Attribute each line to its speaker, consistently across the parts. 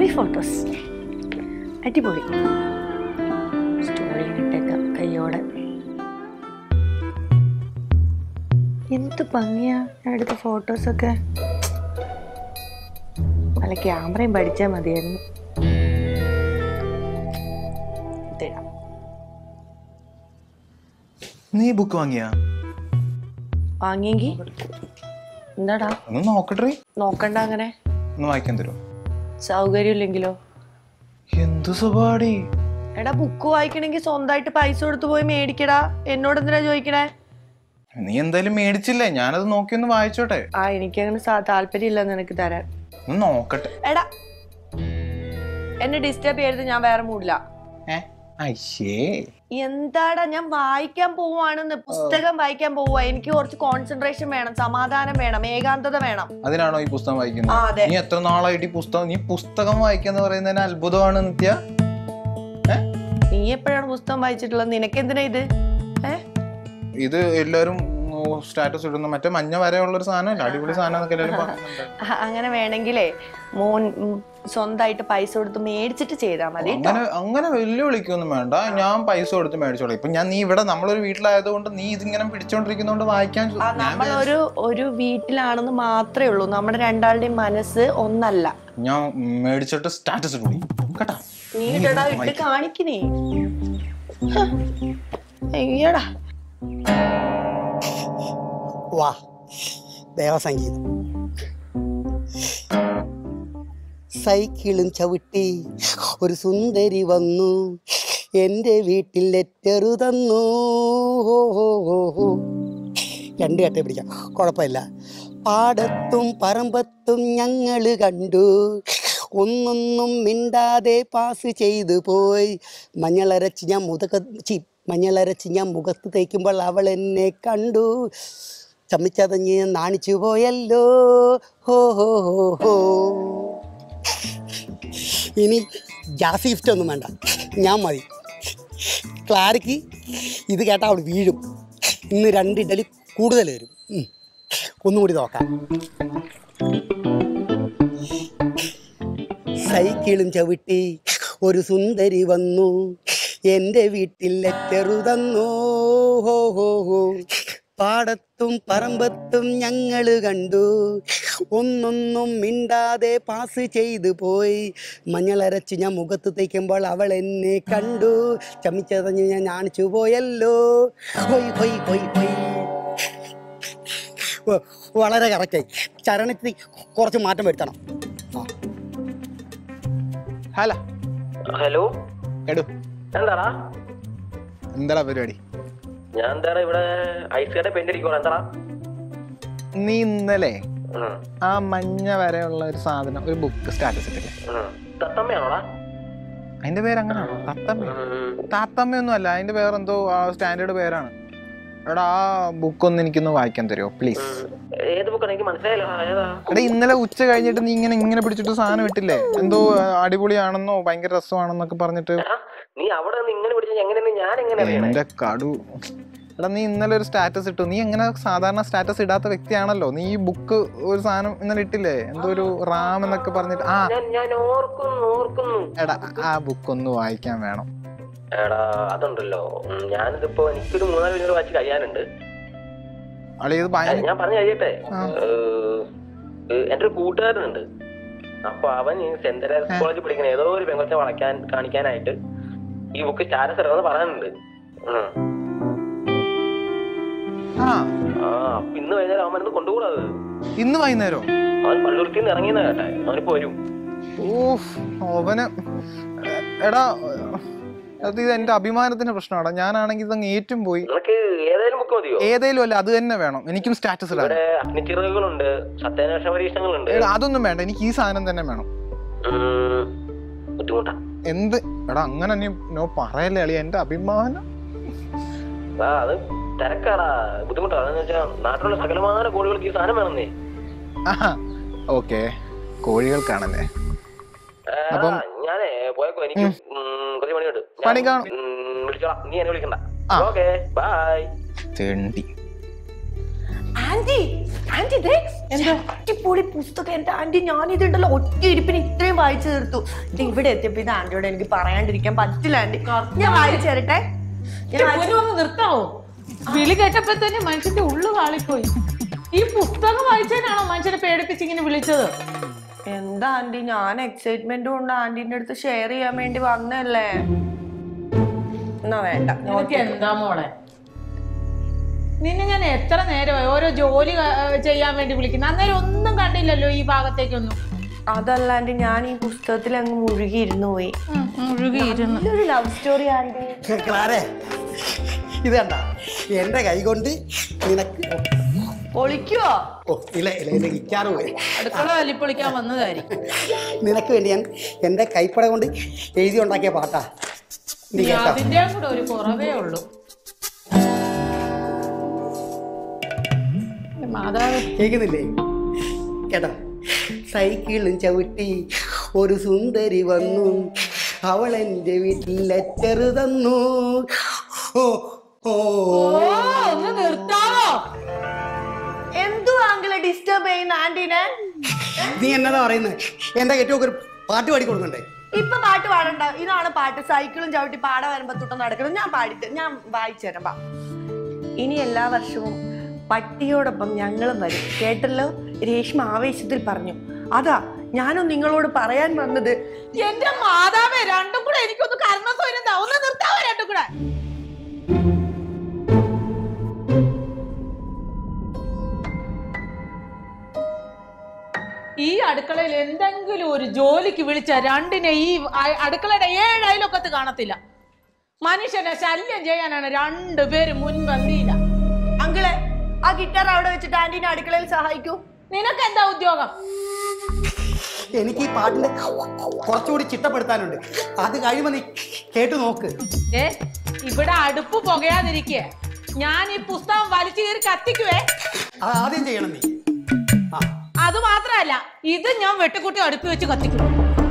Speaker 1: അടിപൊളി ഫോട്ടോസ്, അടിപൊളി സ്റ്റോറി ഇട്ടേക്കാം കയ്യോടെ. എന്ത് ഭംഗിയാ എടുത്ത ഫോട്ടോസൊക്കെ. നല്ല ക്യാമറയും പഠിച്ചാൽ മതിയായിരുന്നു.
Speaker 2: നീ ബുക്ക്
Speaker 1: വാങ്ങിയെങ്കി എന്താടാ?
Speaker 2: ഒന്ന് നോക്കട്ടെ.
Speaker 1: നോക്കണ്ട, അങ്ങനെ
Speaker 2: ഒന്ന് വായിക്കാൻ തരുമോ?
Speaker 1: സൗകര്യം ഇല്ലെങ്കിലോ?
Speaker 2: എന്ത് സ്വഭാടി.
Speaker 1: എടാ, ബുക്ക് വായിക്കണമെങ്കിൽ സ്വന്തമായിട്ട് പൈസ കൊടുത്ത് പോയി മേടിക്കടാ. എന്നോട് എന്തിനാ ചോദിക്കണേ?
Speaker 2: നീ എന്തായാലും മേടിച്ചില്ലേ, ഞാനത് നോക്കി ഒന്ന് വായിച്ചോട്ടെ.
Speaker 1: എനിക്കങ്ങനെ താല്പര്യം ഇല്ല നിനക്ക് തരാൻ.
Speaker 2: ഒന്ന് നോക്കട്ടെ.
Speaker 1: എടാ, എന്നെ ഡിസ്റ്റർബ് ചെയ്യരുത്, ഞാൻ വേറെ മൂടില്ല. എന്താടാ, ഞാൻ വായിക്കാൻ പോവാണെന്ന്, പുസ്തകം വായിക്കാൻ പോവാ. എനിക്ക് കുറച്ച് കോൺസെൻട്രേഷൻ വേണം, സമാധാനം വേണം, ഏകാന്തത വേണം.
Speaker 2: അതിനാണോ ഈ പുസ്തകം വായിക്കുന്നത്? നീ എത്ര നാളായിട്ട് ഈ പുസ്തകം, നീ പുസ്തകം വായിക്കാന്ന് പറയുന്നതിന് അത്ഭുതമാണ് നിത്യ.
Speaker 1: നീ എപ്പോഴാണ് പുസ്തകം വായിച്ചിട്ടുള്ളത്? നിനക്ക് എന്തിനാ ഇത്?
Speaker 2: ഇത് എല്ലാരും സ്റ്റാറ്റസ് ഇടുന്ന മറ്റേ മഞ്ഞ വരെയുള്ള ഒരു സാധനം, അടിപൊളി സാധനം.
Speaker 1: അങ്ങനെ വേണമെങ്കിലേ മോൻ സ്വന്തമായിട്ട് പൈസ കൊടുത്ത് മേടിച്ചിട്ട് ചെയ്താൽ മതി.
Speaker 2: അങ്ങനെ വെല്ലുവിളിക്കൊന്നും വേണ്ട, ഞാൻ പൈസ കൊടുത്ത് മേടിച്ചോളാം. ഇപ്പൊ നീ ഇവിടെ നമ്മളൊരു വീട്ടിലായതുകൊണ്ട് നീ ഇതിങ്ങനെ പിടിച്ചോണ്ടിരിക്കുന്നോണ്ട് വായിക്കാൻ.
Speaker 1: നമ്മളൊരു വീട്ടിലാണെന്ന് മാത്രമേ ഉള്ളൂ, നമ്മുടെ രണ്ടാളുടെയും മനസ്സ് ഒന്നല്ല.
Speaker 2: ഞാൻ മേടിച്ചിട്ട് സ്റ്റാറ്റസ് ഇടും കേട്ടാ.
Speaker 1: നീ ഇട്ട് കാണിക്കുന്നേ. അയ്യടാ,
Speaker 3: വാ ദേവസംഗീതം. സൈക്കിളും ചവിട്ടി ഒരു സുന്ദരി വന്നു, എൻ്റെ വീട്ടിൽ ലെറ്ററ് തന്നു. രണ്ട് കട്ട പിടിക്കാം, കുഴപ്പമില്ല. പാടത്തും പറമ്പത്തും ഞങ്ങൾ കണ്ടു, ഒന്നൊന്നും മിണ്ടാതെ പാസ് ചെയ്തു പോയി. മഞ്ഞളരച്ച് ഞാൻ മുഖത്ത് തേക്കുമ്പോൾ അവൾ എന്നെ കണ്ടു, ചമ്മിച്ചതഞ്ഞ് നാണിച്ചു പോയല്ലോ. ഹോ ഹോ ഹോ ഹോ. ഇനി ജാസി ഗിഫ്റ്റ് ഒന്നും വേണ്ട, ഞാൻ മതി. ക്ലാരിക്ക് ഇത് കേട്ടാൽ അവൾ വീഴും. ഇന്ന് 2 ഇഡലി കൂടുതൽ വരും. ഒന്നുകൂടി നോക്കാം. സൈക്കിളും ചവിട്ടി ഒരു സുന്ദരി വന്നു, എൻ്റെ വീട്ടിൽ ലെറ്ററു തന്നു. ഹോ ഹോ ഹോ. പാടത്തും പറമ്പത്തും ഞങ്ങൾ കണ്ടു, ഒന്നൊന്നും മിണ്ടാതെ പാസ് ചെയ്തു പോയി. മഞ്ഞളരച്ച് ഞാൻ മുഖത്ത് തേക്കുമ്പോൾ അവൾ എന്നെ കണ്ടു, ചമ്മിച്ചതഞ്ഞ് ഞാൻ നാണിച്ചു പോയല്ലോ. ഹൊയ് ഹൊയ് ഹൊയ് ഹൊയ്. വളരെ കറക്റ്റായി. ചരണത്തിൽ കുറച്ച് മാറ്റം വരുത്തണം.
Speaker 4: ഹലോ,
Speaker 2: എന്താടാ പരിപാടി?
Speaker 4: ഞാൻ എന്താടാ ഇവിടെ ഐസ് കട പെയിന്റ് അടിക്കോളാം. എന്താടാ
Speaker 2: നീ ഇന്നലെ ആ മഞ്ഞ വരെയുള്ള ഒരു സാധനം, ഒരു ബുക്ക് സ്റ്റാറ്റസ് ഇട്ടില്ലേ?
Speaker 4: തത്തമ്മയാണോടാ?
Speaker 2: അതിന്റെ പേര് അങ്ങനെയാണോ? താത്തമ്മയൊന്നും അല്ല, അതിന്റെ പേരെന്തോ സ്റ്റാൻഡേർഡ് പേരാണ്. എടാ, ആ ബുക്കൊന്ന് എനിക്കൊന്ന് വായിക്കാൻ തരുമോ പ്ലീസ്?
Speaker 4: ഏത് ബുക്കാണ്? എനിക്ക് മനസ്സിലായില്ല.
Speaker 2: എടാ, ഇന്നലെ ഉച്ച കഴിഞ്ഞിട്ട് നീ ഇങ്ങനെ പിടിച്ചിട്ട് സാധനം ഇട്ടില്ലേ? എന്തോ അടിപൊളിയാണെന്നോ ഭയങ്കര രസമാണെന്നൊക്കെ പറഞ്ഞിട്ട്.
Speaker 4: നീ അവിടെ ഇങ്ങനെ പിടിച്ച എങ്ങനെയാണ് ഞാൻ എങ്ങനെ?
Speaker 2: എന്റെ കടു. എടാ, നീ ഇന്നലെ ഒരു സ്റ്റാറ്റസ് ഇട്ടു. നീ എങ്ങനെ സാധാരണ സ്റ്റാറ്റസ് ഇടാത്ത വ്യക്തിയാണല്ലോ. നീ ഈ ബുക്ക് ഒരു സാധനം ഇന്നലെ ഇട്ടില്ലേ? എന്തോ ഒരു റാം എന്നൊക്കെ പറഞ്ഞിട്ട്. എടാ, ആ ബുക്ക് ഒന്ന് വായിക്കാൻ വേണം.
Speaker 4: എടാ, അതുണ്ടല്ലോ, ഞാനിതിപ്പോ എനിക്കൊരു 3-4 പേര് വായിച്ച് കഴിയാനുണ്ട്. ഞാൻ പറഞ്ഞു കഴിയട്ടെ. എന്റെ ഒരു കൂട്ടുകാരനുണ്ട്. അപ്പൊ അവൻ സെന്റ് തെരേസ കോളേജിൽ പഠിക്കുന്ന ഏതോ ഒരു പെങ്കൊച്ചെ കാണിക്കാനായിട്ട് ഈ ബുക്ക് സ്റ്റാറ്റസ് ഇടണമെന്ന് പറയാനുണ്ട്. അപ്പൊ ഇന്ന് വൈകുന്നേരം അവൻ മരുന്ന് കൊണ്ടുകൂടാത്.
Speaker 2: ഇന്ന് വൈകുന്നേരം
Speaker 4: അവൻ പള്ളുരുത്തിൽ നിന്ന് ഇറങ്ങിയെന്ന് കേട്ടെ. അവനിപ്പോ വരും.
Speaker 2: അവന് എടാ, അത് ഇത് എന്റെ അഭിമാനത്തിന്റെ പ്രശ്നമാണ്. ഞാനാണെങ്കിൽ ഇതങ്ങ് ഏറ്റും പോയി.
Speaker 4: ഏതായാലും ബുക്ക് മതിയോ?
Speaker 2: ഏതായാലും അല്ല, അത് തന്നെ വേണം. എനിക്കും സ്റ്റാറ്റസ് ഇടാൻ.
Speaker 4: അഗ്നിച്ചിറകുകളുണ്ട്, സത്യാന്വേഷണ പരീക്ഷണങ്ങളുണ്ട്.
Speaker 2: അതൊന്നും വേണ്ട, എനിക്ക് ഈ സാധനം തന്നെ വേണം.
Speaker 4: ബുദ്ധിമുട്ടാ
Speaker 2: എന്ത്? എടാ, അങ്ങനെ നീ പറയല്ലേ അളിയ, എന്റെ അഭിമാനം.
Speaker 4: അത് തിരക്കാടാ, ബുദ്ധിമുട്ടാ. നാട്ടിലുള്ള സകലമായ കോഴികൾക്ക് ഈ സാധനം വേണമെന്നേ.
Speaker 2: ഓക്കെ, കോഴികൾക്കാണല്ലേ? അപ്പം
Speaker 4: ഞാനേ പോയപ്പോ എനിക്ക് കുറച്ച് പണിയുണ്ട്.
Speaker 2: പണി കാണും,
Speaker 4: വിളിച്ചോളാം. നീ എന്നെ വിളിക്കണ്ട. Okay, bye.
Speaker 2: തെണ്ടി.
Speaker 1: ആന്റി ആന്റി ദേ അടിപൊളി പുസ്തകം എന്റെ ആന്റി. ഞാനിതുണ്ടല്ലോ ഒറ്റ ഇരിപ്പിന് ഇത്രയും വായിച്ചു തീർത്തു. ഇത് ഇവിടെ എത്തിയപ്പോ ഇത് ആന്റിയോട് എനിക്ക് പറയാണ്ടിരിക്കാൻ പറ്റില്ല ആന്റി. ഞാൻ വായിച്ചു തരട്ടെ.
Speaker 5: നിർത്താവോ? വിളി കേട്ടപ്പോ തന്നെ മനുഷ്യന്റെ ഉള്ളു കാളിപ്പോയി. ഈ പുസ്തകം വായിച്ചതിനാണോ മനുഷ്യനെ പേടിപ്പിച്ച് ഇങ്ങനെ വിളിച്ചത്?
Speaker 1: എന്താ ആന്റി, ഞാൻ എക്സൈറ്റ്മെന്റ് കൊണ്ട് ആന്റിന്റെ അടുത്ത് ഷെയർ ചെയ്യാൻ വേണ്ടി വന്നല്ലേ. എന്നാ വേണ്ട.
Speaker 5: എന്താ മോളെ, നിന്നെ ഞാൻ എത്ര നേരമായി ഓരോ ജോലി ചെയ്യാൻ വേണ്ടി വിളിക്കുന്നു, അന്നേരം ഒന്നും കണ്ടില്ലല്ലോ ഈ ഭാഗത്തേക്കൊന്നും.
Speaker 1: അതല്ല ആന്റി, ഞാൻ ഈ പുസ്തകത്തിൽ അങ്ങ് മുഴുകിയിരുന്നു പോയി.
Speaker 5: മുഴുകിയിരുന്നു
Speaker 1: ഒരു ലവ് സ്റ്റോറി ആന്റി.
Speaker 3: ഇത് കണ്ട, എന്റെ കൈ കൊണ്ട് നിനക്ക്
Speaker 1: പൊളിക്കുവോ?
Speaker 3: ഇക്കാറ് പോയി
Speaker 5: അടുക്കള വലിപ്പൊളിക്കാൻ വന്നതായിരിക്കും.
Speaker 3: നിനക്ക് വേണ്ടി ഞാൻ എന്റെ കൈപ്പട കൊണ്ട് എഴുതി ഉണ്ടാക്കിയ പാട്ടാ.
Speaker 5: അതിന്റെ കൂടെ ഒരു കുറവേ ഉള്ളൂ. മാതാവ്
Speaker 3: കേൾക്കുന്നില്ലേ? കേട്ടോ, സൈക്കിളും ചവിട്ടി ഒരു സുന്ദരി വന്നു, അവൾ എന്റെ വീട്ടിൽ ലെറ്റർ തന്നു. ഓ ഓ
Speaker 5: ഒന്ന് നിർത്താവോ?
Speaker 1: എന്തു ആങ്കിളെ ഡിസ്റ്റർബ് ചെയ്യുന്ന ആന്റിനെ?
Speaker 3: നീ എന്നതാ പറയുന്നത്? എന്റെ ഏറ്റവും ഒരു പാട്ട് പാടി കൊടുക്കണ്ടേ?
Speaker 1: ഇപ്പൊ പാട്ട് പാടണ്ട, ഇതാണ് പാട്ട്. സൈക്കിളും ചവിട്ടി പാട വരുമ്പോ തൊട്ട് നടക്കണം. ഞാൻ വായിച്ചു തരാം. ഇനി എല്ലാ വർഷവും പട്ടിയോടൊപ്പം ഞങ്ങളും വരും, കേട്ടല്ലോ? രേഷ്മ ആവേശത്തിൽ പറഞ്ഞു. അതാ ഞാനും നിങ്ങളോട് പറയാൻ വന്നത്.
Speaker 5: എന്റെ മാതാവേ, രണ്ടും കൂടെ എനിക്കൊന്ന് കർമ്മസോരം ഒന്ന് നിർത്താവോ? രണ്ടും കൂടെ ഈ അടുക്കളയിൽ എന്തെങ്കിലും ഒരു ജോലിക്ക് വിളിച്ച രണ്ടിനെ ഈ അടുക്കളയുടെ 7 അയലൊക്കത്ത് കാണത്തില്ല. മനുഷ്യനെ ശല്യം ചെയ്യാനാണ് രണ്ടുപേരും മുൻപന്തിയില്ല.
Speaker 1: അങ്കിളെ, ആ ഗിറ്റാർ അവിടെ വെച്ചിട്ട് ആന്റീനെ അടുക്കളയിൽ സഹായിക്കൂ.
Speaker 5: നിനക്ക് എന്താ ഉദ്യോഗം?
Speaker 3: എനിക്ക് ഈ പാട്ടിന്റെ കുറച്ചുകൂടി ചിട്ടപ്പെടുത്താനുണ്ട്. അത് കഴിയുമ്പോ നീ കേട്ടു നോക്ക്.
Speaker 5: ഇവിടെ അടുപ്പ് പുകയാതിരിക്കേ ഞാൻ ഈ പുസ്തകം വലിച്ചു കയറി കത്തിക്കുവേ.
Speaker 3: അത് ആദ്യം ചെയ്യണം നീ.
Speaker 5: അത് മാത്രല്ല, ഇത് ഞാൻ വെട്ടുകൂട്ടി അടുപ്പ് വെച്ച് കത്തിക്കും.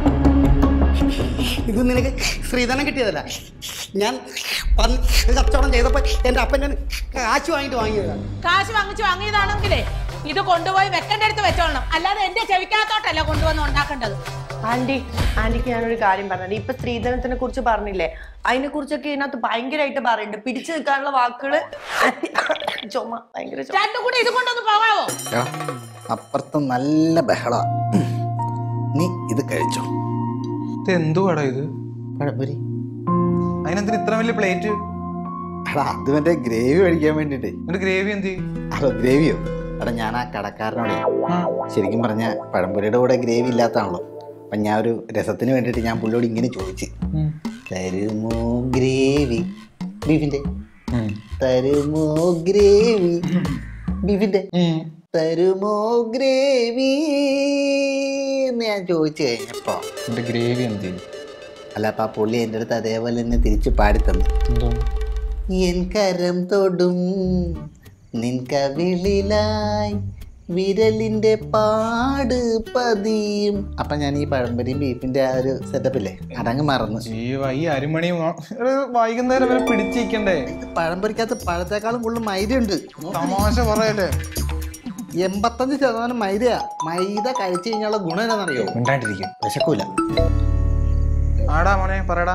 Speaker 3: ഇത് നിനക്ക് ശ്രീധനം കിട്ടിയതല്ല. ഞാൻ കച്ചവടം ചെയ്തപ്പോ എന്റെ അപ്പൻ കാശ് വാങ്ങിട്ട് വാങ്ങിയതാണ്.
Speaker 5: കാശ് വാങ്ങിയതാണെങ്കിലേ ഇത് കൊണ്ടുപോയി വെക്കേണ്ട അടുത്ത് വെച്ചോളണം, അല്ലാതെ എന്റെ ചെവിക്കകത്തോട്ടല്ല കൊണ്ടുവന്ന് ഉണ്ടാക്കേണ്ടത്.
Speaker 1: ആന്റിക്ക് ഞാനൊരു കാര്യം പറഞ്ഞത്. ഇപ്പൊ സ്ത്രീധനത്തിനെ കുറിച്ച് പറഞ്ഞില്ലേ, അതിനെ കുറിച്ചൊക്കെ ഇതിനകത്ത് ഭയങ്കരമായിട്ട് പറയുന്നുണ്ട്. പിടിച്ചു നിൽക്കാനുള്ള വാക്കുകള് ചുമ ഭയങ്കര.
Speaker 5: രണ്ടും കൂടി ഇത് കൊണ്ടൊന്ന് പോകാവോ?
Speaker 6: അപ്പുറത്ത് നല്ല ബഹള. നീ ഇത് കഴിച്ചോ.
Speaker 2: എന്തുവാടാ ഇത്?
Speaker 6: പഴംപൊരി.
Speaker 2: അതിനെന്തിന് ഇത്ര വലിയ പ്ലേറ്റ്?
Speaker 6: എടാ, അത് മറ്റേ ഗ്രേവി കഴിക്കാൻ വേണ്ടിട്ട്.
Speaker 2: ഗ്രേവി എന്ത്?
Speaker 6: അതോ ഗ്രേവിയോ? എടാ, ഞാൻ ആ കടക്കാരനോടെ ശരിക്കും പറഞ്ഞ പഴംപൊരിയുടെ കൂടെ ഗ്രേവി ഇല്ലാത്താണല്ലോ. അപ്പൊ ഞാൻ ഒരു രസത്തിന് വേണ്ടിട്ട് ഞാൻ പുള്ളിയോട് ഇങ്ങനെ ചോദിച്ചു, തരുമോ ഗ്രേവി ബീഫിന്റെ? തരുമോ ഗ്രേവി ബീഫിന്റെ? തരുമോ ഗ്രേവി എന്ന് ഞാൻ ചോദിച്ചു കഴിഞ്ഞപ്പോ
Speaker 2: ഗ്രേവി എന്ത്?
Speaker 6: അല്ല, അപ്പൊ ആ പുള്ളി എൻ്റെ അടുത്ത് അതേപോലെ തന്നെ തിരിച്ചു പാടി തന്നു. എൻ കരം തൊടും നിൻ കവിളിലായി വിരലിന്റെ പാട് പതിയും. അപ്പൊ ഞാൻ ഈ പഴംപൊരിയും ബീഫിന്റെ ആ ഒരു സെറ്റപ്പില്ലേ, അതങ്ങ് മറന്നു.
Speaker 2: ഈ അരിമണി വൈകുന്നേരം വരെ പിടിച്ചിരിക്കണ്ടേ?
Speaker 6: പഴംപൊരിക്കകത്ത് പഴത്തെക്കാളും കൂടുതൽ മൈദയുണ്ട്.
Speaker 2: തമാശ പറയല്ലേ?
Speaker 6: 85% മൈദയാ. മൈദ കഴിച്ചു കഴിഞ്ഞാലുള്ള ഗുണം എന്താണെന്നറിയോ?
Speaker 2: ഉണ്ടായിട്ടിരിക്കും,
Speaker 6: വിശക്കൂല.
Speaker 2: ആടാ മോനെ പറയടാ.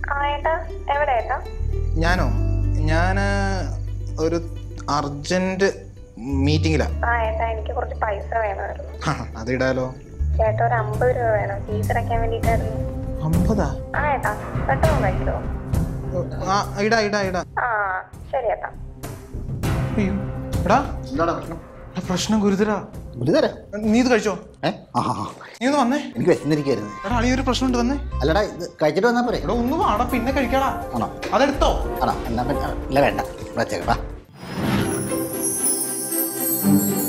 Speaker 2: ഞാന് ഒരു അർജന്റ് മീറ്റിംഗിലാ.
Speaker 7: എനിക്ക് കുറച്ച് പൈസ വേണമായിരുന്നു.
Speaker 2: അതിടാലോ.
Speaker 7: ചേട്ടാ, ഒരു 50 രൂപ വേണം, ഫീസ് അടയ്ക്കാൻ വേണ്ടിട്ടായിരുന്നു.
Speaker 2: 50?
Speaker 7: ഏട്ടാ, പെട്ടെന്ന് കഴിച്ചോ.
Speaker 2: ഇടാ.
Speaker 7: ശരി ഏട്ടാ.
Speaker 2: എടാ, പ്രശ്നം ഗുരുതരാ. നീ ഇത് കഴിച്ചോ? നീ ഒന്ന് വന്നേ.
Speaker 6: എനിക്ക് വിശന്നിരിക്കുവായിരുന്നു.
Speaker 2: എടാ, ഒരു പ്രശ്നമുണ്ട്, വന്നേ.
Speaker 6: അല്ലടാ, ഇത് കഴിച്ചിട്ട് വന്നാ പോരെ?
Speaker 2: എടാ, ഒന്ന് വാടാ, പിന്നെ കഴിക്കാടാ.
Speaker 6: ആണോ?
Speaker 2: അതെടുത്തോ?
Speaker 6: ആണോ? എന്നാ ഇല്ല, വേണ്ട, വെച്ചേക്കടാ.